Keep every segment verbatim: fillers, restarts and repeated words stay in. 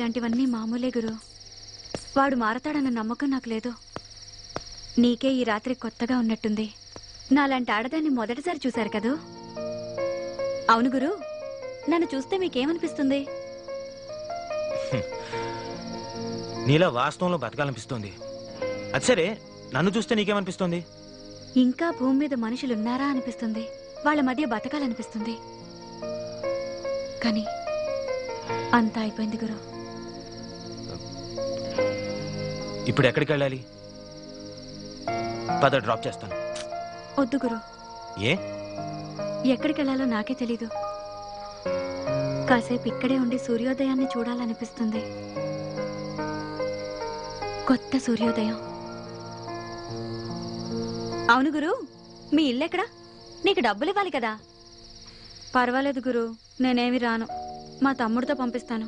ఇలాంటివన్నీ మామూలే గురు. వాడు మారతాడన్న నమ్మకం నాకు లేదు. నీకే ఈ రాత్రి కొత్తగా ఉన్నట్టుంది. నాలాంటి ఆడదాన్ని మొదటిసారి చూశారు కదూ? అవును గురు, నన్ను చూస్తే మీకేమనిపిస్తుంది? నీలా వాస్తవంలో బతకాలనిపిస్తుంది. అది సరే, నన్ను చూస్తే నీకేమనిపిస్తుంది? ఇంకా భూమి మీద మనుషులున్నారా అనిపిస్తుంది. వాళ్ళ మధ్య బతకాలనిపిస్తుంది. కానీ అంతా అయిపోయింది గురు. ఇప్పుడు ఎక్కడికి వెళ్ళాలి? పద, డ్రాప్ చేస్తాను. వద్దు గురు. ఏ? ఎక్కడికి వెళ్ళాలో నాకే తెలీదు. కాసేపు ఇక్కడే ఉండి సూర్యోదయాన్ని చూడాలనిపిస్తుంది. కొత్త సూర్యోదయం. అవును గురు, మీ ఇల్లెక్కడా? నీకు డబ్బులు ఇవ్వాలి కదా. పర్వాలేదు గురు, నేనేమి రాను. మా తమ్ముడితో పంపిస్తాను.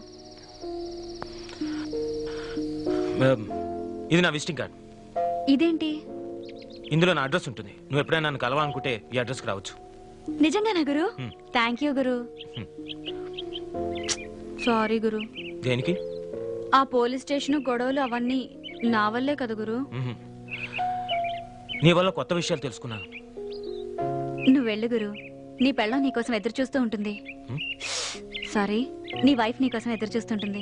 ఇది నా విజిటింగ్ కార్డ్. ఇదేంటి? ఇందులో నా అడ్రస్ ఉంటుంది. నువ్వు ఎప్పుడైనా నన్ను కలవాలనుకుంటే ఈ అడ్రస్కి రావచ్చు. నిజంగానా గురు? థ్యాంక్ యూ గురు. సారీ గురు. దేనికి? ఆ పోలీస్ స్టేషన్ గొడవలు అవన్నీ నా వల్లే కదా గురు. నీ వల్ల కొత్త విషయాలు తెలుసుకున్నాను. నువ్వు వెళ్ళు గురు. నీ పెళ్ళం నీకోసం ఎదురు చూస్తూ ఉంటుంది. సారీ, నీ వైఫ్ నీకోసం ఎదురు చూస్తుంటుంది.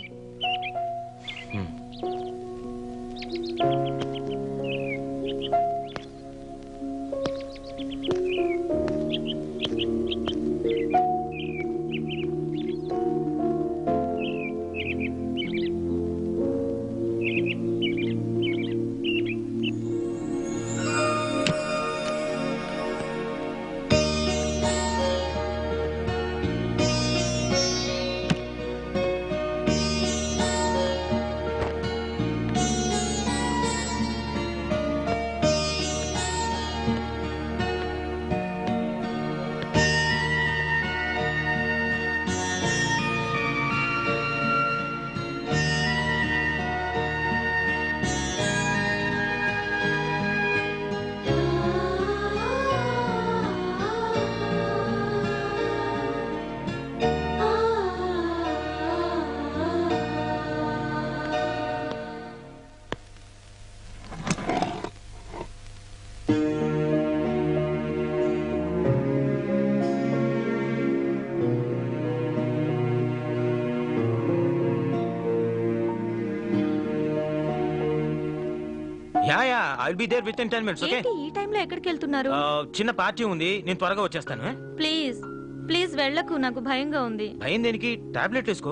I'll be there within ten minutes, okay? ఈ టైంలో ఎక్కడికి వెళ్తున్నారు? చిన్న పార్టీ ఉంది, నేను త్వరగా వచ్చేస్తాను. ప్లీజ్ ప్లీజ్ వెళ్ళకు, నాకు భయంగా ఉంది. భయం దేనికి? టాబ్లెట్ వేసుకో.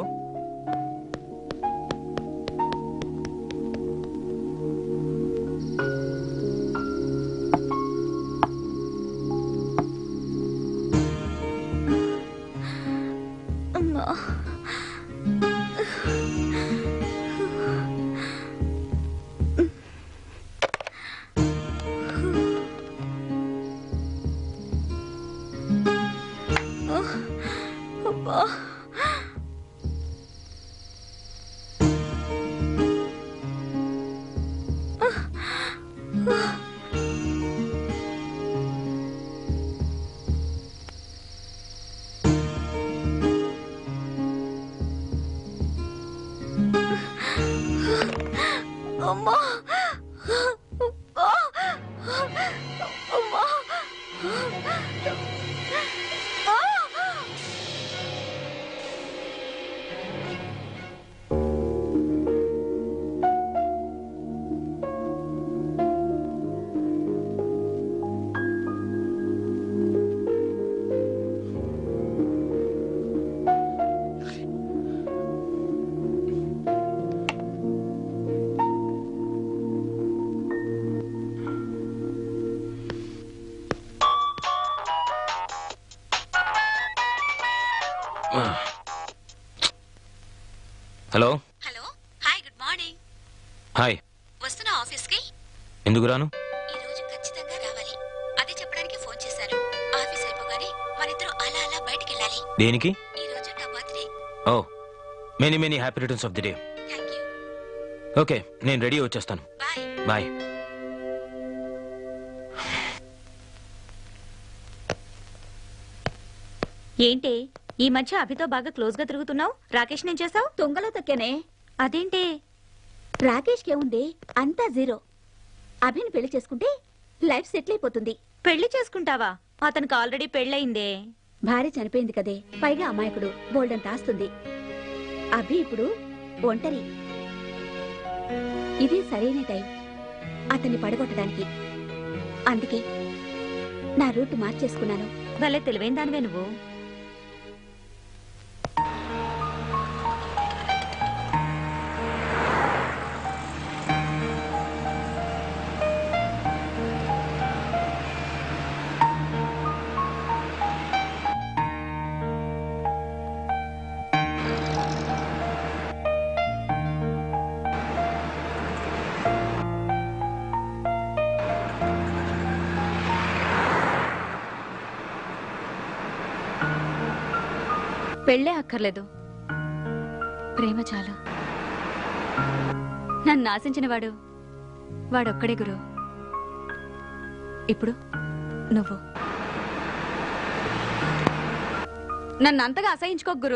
Hello hello, hi, good morning. Hi. వస్తున్నా ఆఫీస్కి? ఎందుకు రాను? ఈ రోజు ఖచ్చితంగా రావాలి, అదే చెప్పడానికి ఫోన్ చేశాను. ఆఫీస్ అయిపోగానే మనిద్దరం అలా అలా బయటికి వెళ్ళాలి. దేనికి? ఈ రోజు నా birthday. Oh, many many happy returns of the day. Thank you. Okay, నేను రెడీ వచ్చేస్తాను. బాయ్. బాయ్. ఏంటి ఈ మధ్య అభితో బాగా క్లోజ్ గా తిరుగుతున్నావు? రాకేష్ నేను చేసావు? తుంగలో తొక్కేనే. అదేంటి? రాకేష్కి ఏముంది, అంతా జీరో. అభిని పెళ్లి చేసుకుంటే లైఫ్ సెటిల్ అయిపోతుంది. పెళ్లి చేసుకుంటావా? అతనికి ఆల్రెడీ పెళ్ళయిందే. భార్య చనిపోయింది కదే, పైగా అమాయకుడు, బోల్డంత ఆస్తుంది. అభి ఇప్పుడు ఒంటరి. ఇది సరైన టైం అతన్ని పడగొట్టడానికి. అందుకే నా రూట్ మార్చేసుకున్నాను. భలే తెలివైన దానివే నువ్వు. పెళ్ళే అక్కర్లేదు, ప్రేమ చాలు. నన్ను ఆశించిన వాడు వాడొక్కడే గురు. ఇప్పుడు నువ్వు నన్ను అంతగా అసహించుకో గురు.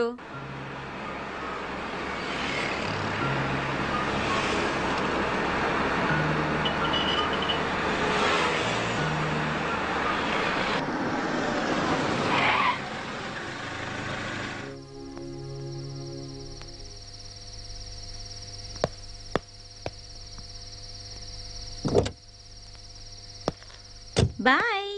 బాయ్.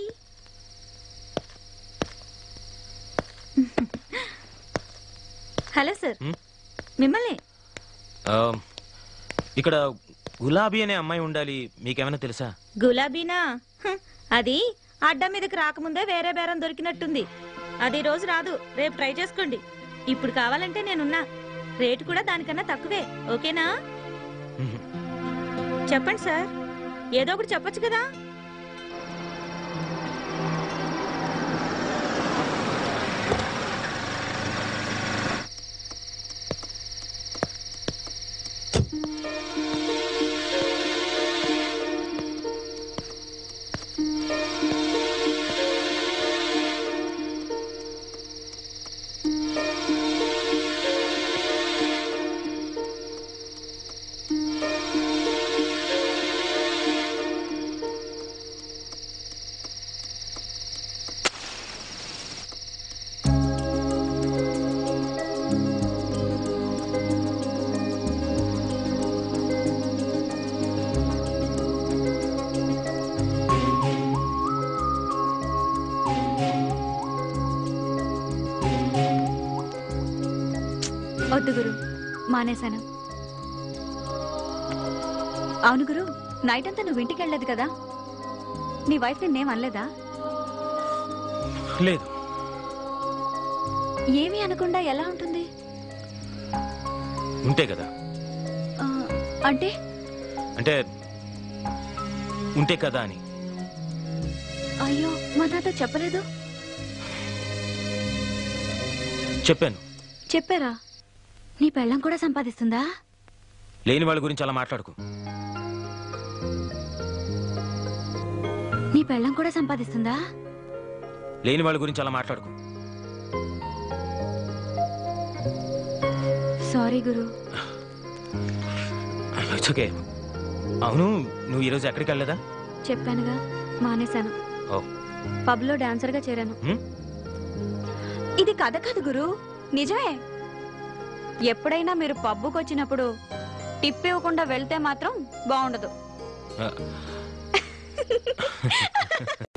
హలో సార్, మిమ్మల్ని. ఆ, ఇక్కడ గులాబీ అనే అమ్మాయి ఉండాలి, మీకేమైనా తెలుసా? గులాబీనా? హ్, అది అడ్డా మీదకి రాకముందే వేరే బేరం దొరికినట్టుంది. అది రోజు రాదు, రేపు ట్రై చేసుకోండి. ఇప్పుడు కావాలంటే నేనున్నా. రేటు కూడా దానికన్నా తక్కువే, ఓకేనా? చెప్పండి సార్, ఏదో ఒకటి చెప్పొచ్చు కదా. వద్దు గురు, మానేశాను. అవును గురు, నైట్ అంతా నువ్వు ఇంటికి వెళ్ళలేదు కదా? నీ వైఫ్ నిన్నేం అనలేదా? లేదు. ఏమీ అనకుండా ఎలా ఉంటుంది? ఉంటే కదా. ఆ, అంటే అంటే ఉంటే కదా అని. అయ్యో, మా నాతో చెప్పలేదు. చెప్పాను. చెప్పారా? నీ పెళ్ళం కూడా సంపాదిస్తుందా? లేని వాళ్ళ గురించి అలా మాట్లాడుకో. నీ పెళ్ళం కూడా సంపాదిస్తుందా? లేని వాళ్ళ గురించి అలా మాట్లాడుకో. సారీ గురు. It's okay. అవును, నువ్వు ఈరోజు ఎక్కడికి వెళ్ళలేదా? చెప్పానుగా, మానేశాను. ఓ, పబ్లో డాన్సర్ గా చేరాను. హ్మ్? ఇది కథ కాదు గురు, నిజమే. ఎప్పుడైనా మీరు పబ్బుకి వచ్చినప్పుడు టిప్ ఇవ్వకుండా వెళ్తే మాత్రం బాగుండదు. ఆ.